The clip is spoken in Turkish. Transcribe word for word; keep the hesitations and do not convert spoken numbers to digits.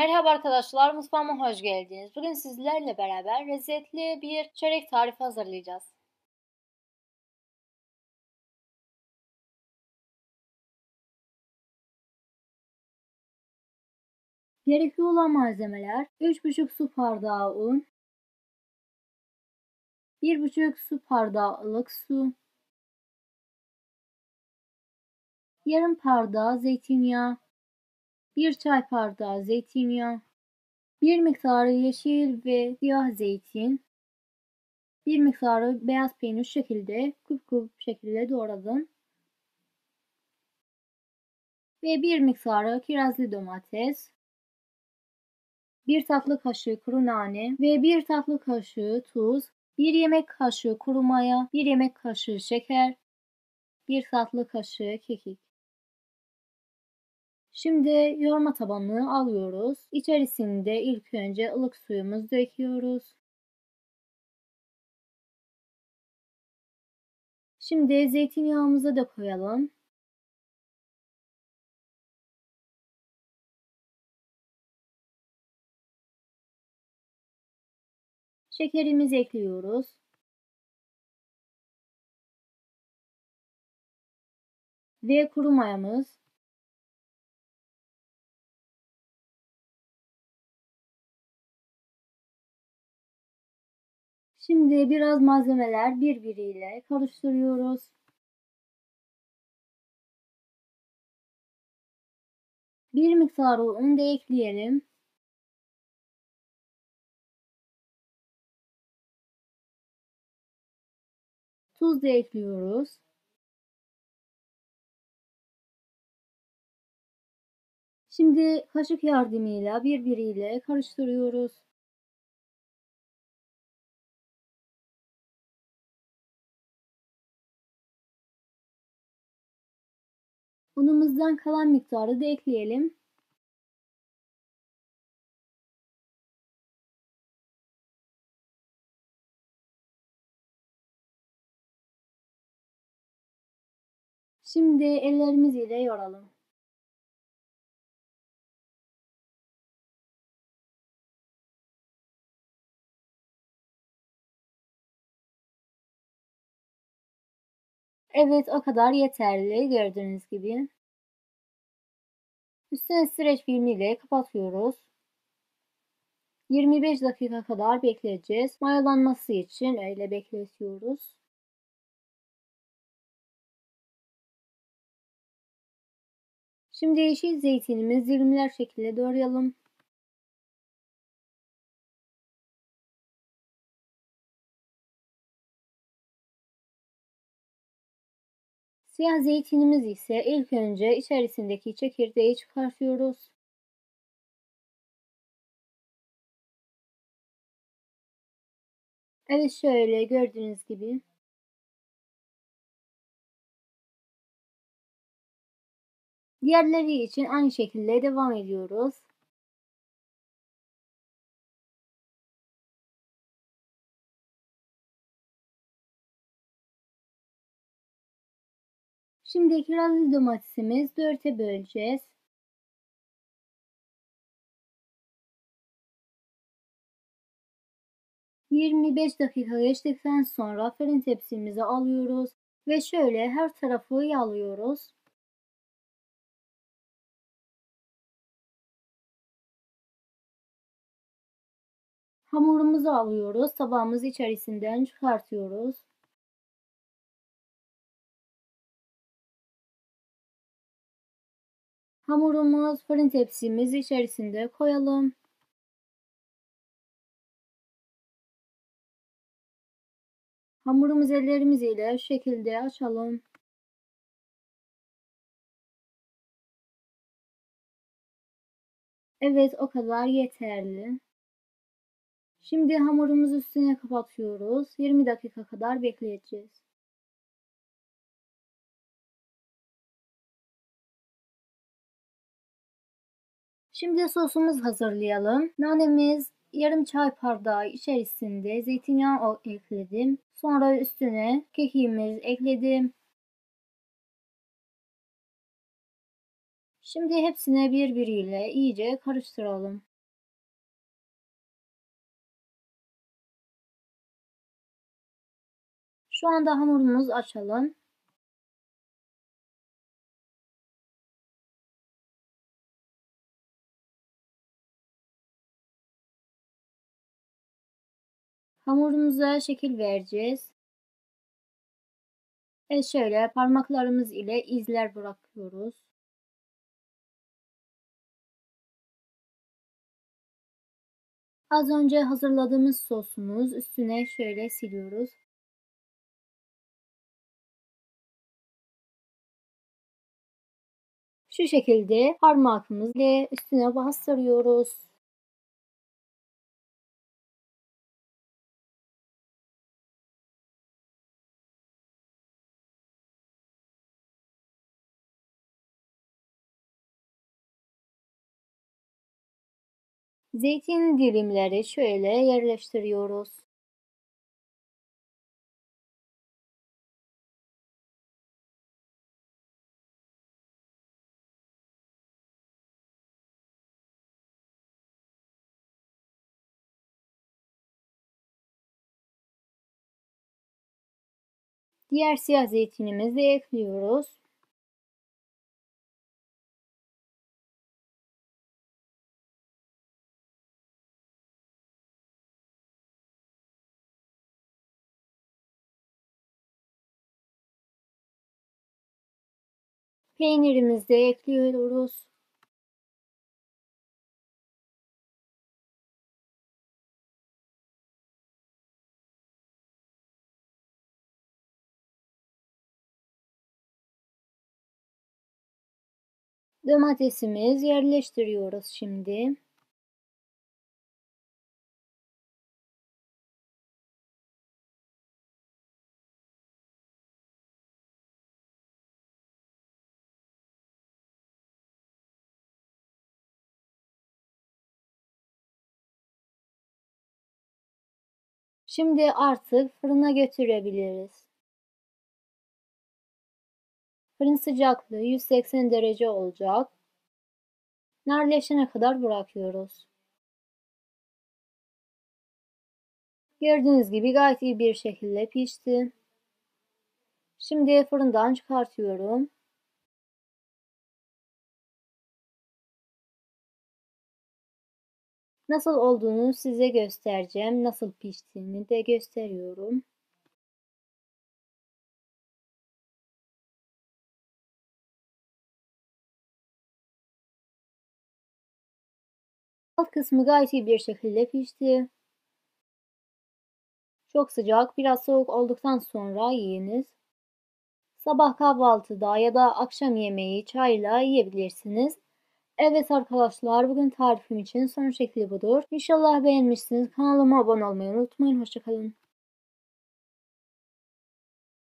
Merhaba arkadaşlar, mutfağıma hoş geldiniz. Bugün sizlerle beraber lezzetli bir çörek tarifi hazırlayacağız. Gerekli olan malzemeler: üç buçuk su bardağı un, bir buçuk su bardağı ılık su, yarım bardağı zeytinyağı, bir çay bardağı zeytinyağı, bir miktarı yeşil ve siyah zeytin, bir miktarı beyaz peynir şu şekilde küp küp şekilde doğradım ve bir miktarı kirazlı domates, bir tatlı kaşığı kuru nane ve bir tatlı kaşığı tuz, bir yemek kaşığı kuru maya, bir yemek kaşığı şeker, bir tatlı kaşığı kekik. Şimdi yoğurma tabanını alıyoruz. İçerisinde ilk önce ılık suyumuzu döküyoruz. Şimdi zeytinyağımızı da koyalım. Şekerimizi ekliyoruz. Ve kuru mayamız. Şimdi biraz malzemeler birbiriyle karıştırıyoruz. Bir miktar un da ekleyelim. Tuz da ekliyoruz. Şimdi kaşık yardımıyla birbiriyle karıştırıyoruz. Unumuzdan kalan miktarı da ekleyelim. Şimdi ellerimiz ile yoğuralım. Evet, o kadar yeterli gördüğünüz gibi. Üstüne streç film ile kapatıyoruz. yirmi beş dakika kadar bekleyeceğiz. Mayalanması için öyle bekletiyoruz. Şimdi yeşil zeytinimizi dilimler şekilde doğrayalım. Siyah zeytinimiz ise ilk önce içerisindeki çekirdeği çıkartıyoruz. Evet, şöyle gördüğünüz gibi. Diğerleri için aynı şekilde devam ediyoruz. Şimdi kirazlı domatesimizi dörte böleceğiz. yirmi beş dakika geçtikten sonra fırın tepsimize alıyoruz ve şöyle her tarafı yağlıyoruz. Hamurumuzu alıyoruz, tabağımız içerisinden çıkartıyoruz. Hamurumuz fırın tepsimiz içerisinde koyalım. Hamurumuzu ellerimiz ile şu şekilde açalım. Evet, o kadar yeterli. Şimdi hamurumuzu üstüne kapatıyoruz. yirmi dakika kadar bekleyeceğiz. Şimdi sosumuzu hazırlayalım. Nanemiz yarım çay bardağı içerisinde zeytinyağı ekledim. Sonra üstüne kekiğimizi ekledim. Şimdi hepsini birbiriyle iyice karıştıralım. Şu anda hamurumuzu açalım. Hamurumuza şekil vereceğiz. Evet, şöyle parmaklarımız ile izler bırakıyoruz. Az önce hazırladığımız sosumuz üstüne şöyle siliyoruz. Şu şekilde parmağımız ile üstüne bastırıyoruz. Zeytin dilimleri şöyle yerleştiriyoruz. Diğer siyah zeytinimizi de ekliyoruz. Peynirimizi de ekliyoruz. Domatesimizi yerleştiriyoruz şimdi. Şimdi artık fırına götürebiliriz. Fırın sıcaklığı yüz seksen derece olacak. Narleşene kadar bırakıyoruz. Gördüğünüz gibi gayet iyi bir şekilde pişti. Şimdi fırından çıkartıyorum. Nasıl olduğunu size göstereceğim. Nasıl piştiğini de gösteriyorum. Alt kısmı gayet iyi bir şekilde pişti. Çok sıcak, biraz soğuk olduktan sonra yiyiniz. Sabah kahvaltıda ya da akşam yemeği çayla yiyebilirsiniz. Evet arkadaşlar, bugün tarifim için son şekli budur. İnşallah beğenmişsiniz. Kanalıma abone olmayı unutmayın. Hoşça kalın.